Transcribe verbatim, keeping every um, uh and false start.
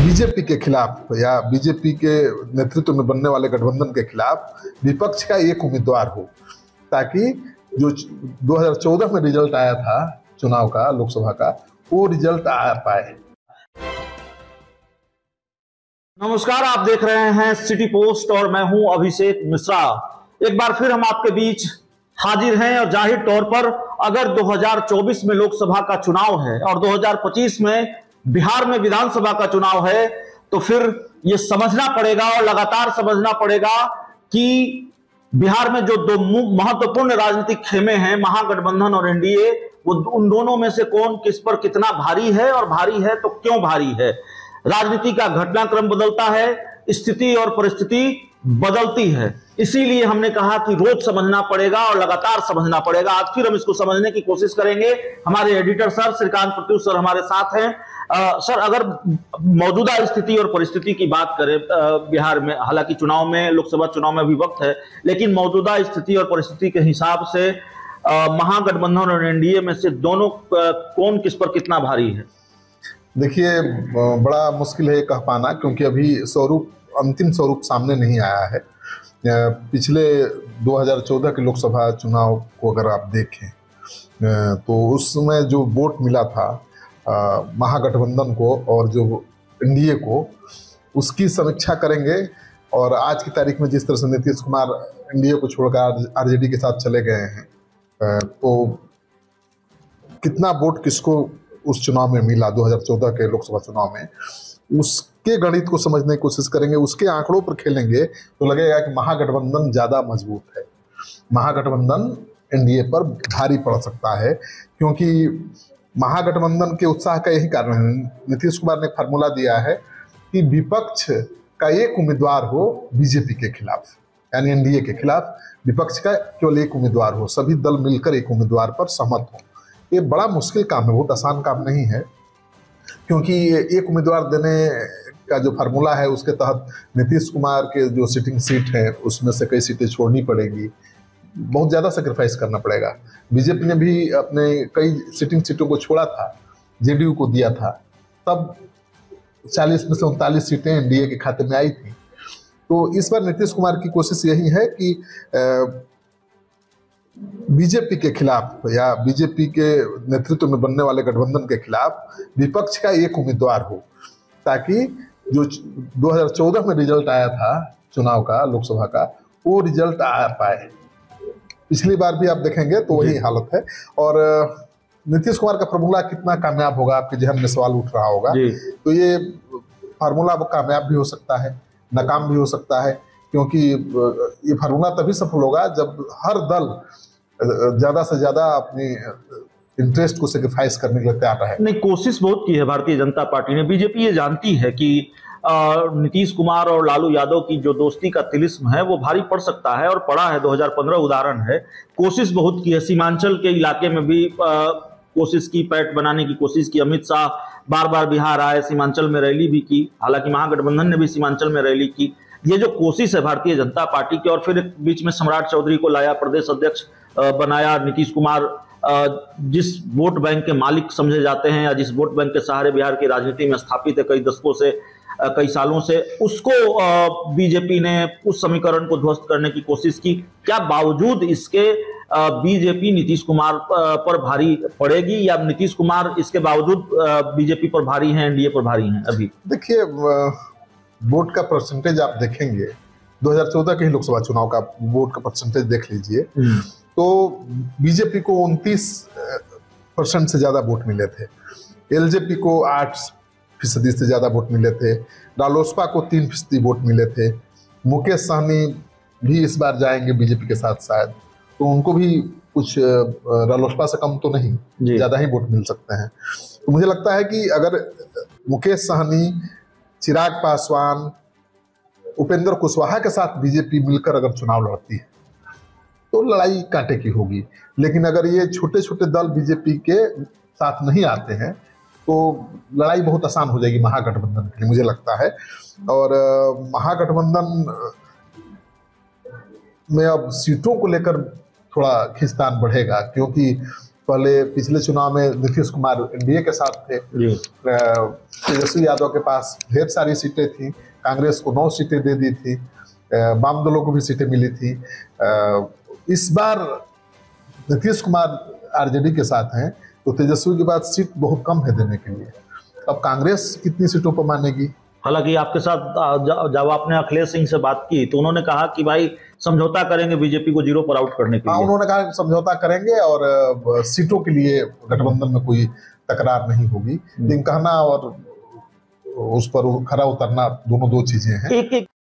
BJP के खिलाफ या बीजेपी के नेतृत्व में बनने वाले गठबंधन के खिलाफ विपक्ष का एक उम्मीदवार हो, ताकि जो दो हज़ार चौदह में रिजल्ट आया था चुनाव का, लोकसभा का, वो रिजल्ट आ पाए। नमस्कार, आप देख रहे हैं सिटी पोस्ट और मैं हूं अभिषेक मिश्रा। एक बार फिर हम आपके बीच हाजिर हैं और जाहिर तौर पर अगर दो हज़ार चौबीस में लोकसभा का चुनाव है और दो हज़ार पच्चीस में बिहार में विधानसभा का चुनाव है, तो फिर यह समझना पड़ेगा और लगातार समझना पड़ेगा कि बिहार में जो दो महत्वपूर्ण राजनीतिक खेमे हैं, महागठबंधन और एनडीए, वो उन दोनों में से कौन किस पर कितना भारी है और भारी है तो क्यों भारी है। राजनीति का घटनाक्रम बदलता है, स्थिति और परिस्थिति बदलती है, इसीलिए हमने कहा कि रोज समझना पड़ेगा और लगातार समझना पड़ेगा। आज फिर हम इसको समझने की कोशिश करेंगे। हमारे editor sir Shrikant Pratyush sir हमारे साथ हैं। आ, सर, अगर मौजूदा स्थिति और परिस्थिति की बात करें बिहार में, हालांकि चुनाव में, लोकसभा चुनाव में भी वक्त है, लेकिन मौजूदा स्थिति और परिस्थिति के हिसाब से महागठबंधन और एनडीए में से दोनों आ, कौन किस पर कितना भारी है? देखिए, बड़ा मुश्किल है कह पाना, क्योंकि अभी स्वरूप, अंतिम स्वरूप सामने नहीं आया है। पिछले दो हज़ार चौदह के लोकसभा चुनाव को अगर आप देखें तो उसमें जो वोट मिला था महागठबंधन को और जो एनडीए को, उसकी समीक्षा करेंगे। और आज की तारीख में जिस तरह से नीतीश कुमार एनडीए को छोड़कर आरजेडी के साथ चले गए हैं, तो कितना वोट किसको उस चुनाव में मिला, दो हज़ार चौदह के लोकसभा चुनाव में, उसके गणित को समझने की कोशिश करेंगे, उसके आंकड़ों पर खेलेंगे तो लगेगा कि महागठबंधन ज़्यादा मजबूत है, महागठबंधन एनडीए पर भारी पड़ सकता है। क्योंकि महागठबंधन के उत्साह का यही कारण है, नीतीश कुमार ने फार्मूला दिया है कि विपक्ष का एक उम्मीदवार हो बीजेपी के खिलाफ, यानी एनडीए के खिलाफ विपक्ष का केवल एक उम्मीदवार हो, सभी दल मिलकर एक उम्मीदवार पर सहमत हो। ये बड़ा मुश्किल काम है, बहुत आसान काम नहीं है, क्योंकि एक उम्मीदवार देने का जो फार्मूला है उसके तहत नीतीश कुमार के जो सिटिंग सीट है उसमें से कई सीटें छोड़नी पड़ेगी, बहुत ज़्यादा सेक्रीफाइस करना पड़ेगा। बीजेपी ने भी अपने कई सिटिंग सीटों को छोड़ा था, जेडीयू को दिया था, तब चालीस में से उनतालीस सीटें एनडीए के खाते में आई थी। तो इस बार नीतीश कुमार की कोशिश यही है कि बीजेपी के खिलाफ या बीजेपी के नेतृत्व में बनने वाले गठबंधन के खिलाफ विपक्ष का एक उम्मीदवार हो, ताकि जो दो हज़ार चौदह में रिजल्ट आया था चुनाव का, लोकसभा का, वो रिजल्ट आ पाए। पिछली बार भी आप देखेंगे तो वही हालत है। और नीतीश कुमार का फार्मूला कितना कामयाब होगा, आपके जहन में सवाल उठ रहा होगा। तो ये फार्मूला कामयाब भी हो सकता है, नाकाम भी हो सकता है, क्योंकि ये फार्मूला तभी सफल होगा जब हर दल ज्यादा से ज्यादा अपनी इंटरेस्ट को सेक्रीफाइस करने के लिए तैयार रहे। नहीं, कोशिश बहुत की है भारतीय जनता पार्टी ने। बीजेपी ये जानती है कि नीतीश कुमार और लालू यादव की जो दोस्ती का तिलिस्म है वो भारी पड़ सकता है, और पड़ा है। दो हज़ार पंद्रह उदाहरण है। कोशिश बहुत की है, सीमांचल के इलाके में भी आ, कोशिश की, पैठ बनाने की कोशिश की। अमित शाह बार बार बिहार आए, सीमांचल में रैली भी की, हालांकि महागठबंधन ने भी सीमांचल में रैली की। ये जो कोशिश है भारतीय जनता पार्टी की, और फिर बीच में सम्राट चौधरी को लाया, प्रदेश अध्यक्ष बनाया। नीतीश कुमार जिस वोट बैंक के मालिक समझे जाते हैं या जिस वोट बैंक के सहारे बिहार की राजनीति में स्थापित है कई दशकों से, कई सालों से, उसको बीजेपी ने, उस समीकरण को ध्वस्त करने की कोशिश की। क्या बावजूद इसके बीजेपी नीतीश कुमार पर भारी पड़ेगी, या नीतीश कुमार इसके बावजूद बीजेपी पर भारी हैं, एनडीए पर भारी हैं? अभी देखिए, वोट का परसेंटेज आप देखेंगे, दो हज़ार चौदह के ही लोकसभा चुनाव का वोट का परसेंटेज देख लीजिए, तो बीजेपी को उनतीस परसेंट से ज़्यादा वोट मिले थे, एलजेपी को आठ फीसदी से ज़्यादा वोट मिले थे, रालोसपा को तीन फीसदी वोट मिले थे। मुकेश सहनी भी इस बार जाएंगे बीजेपी के साथ शायद, तो उनको भी कुछ रालोसपा से कम तो नहीं, ज़्यादा ही वोट मिल सकते हैं। तो मुझे लगता है कि अगर मुकेश सहनी, चिराग पासवान, उपेंद्र कुशवाहा के साथ बीजेपी मिलकर अगर चुनाव लड़ती है तो लड़ाई कांटे की होगी। लेकिन अगर ये छोटे छोटे दल बीजेपी के साथ नहीं आते हैं तो लड़ाई बहुत आसान हो जाएगी महागठबंधन के लिए, मुझे लगता है। और महागठबंधन में अब सीटों को लेकर थोड़ा खींचतान बढ़ेगा, क्योंकि पहले पिछले चुनाव में नीतीश कुमार एनडीए के साथ थे, तेजस्वी यादव के पास ढेर सारी सीटें थी, कांग्रेस को नौ सीटें दे दी थी, वाम दलों को भी सीटें मिली थी। इस बार नीतीश कुमार आरजेडी के साथ हैं तो तेजस्वी के पास सीट बहुत कम है देने के लिए। अब कांग्रेस कितनी सीटों पर मानेगी? हालांकि आपके साथ जब आपने अखिलेश सिंह से बात की तो उन्होंने कहा कि भाई समझौता करेंगे बीजेपी को जीरो पर आउट करने के लिए। हाँ, उन्होंने कहा समझौता करेंगे और सीटों के लिए गठबंधन में कोई तकरार नहीं होगी। लेकिन कहना और उस पर खरा उतरना दोनों दो चीजें हैं। एक एक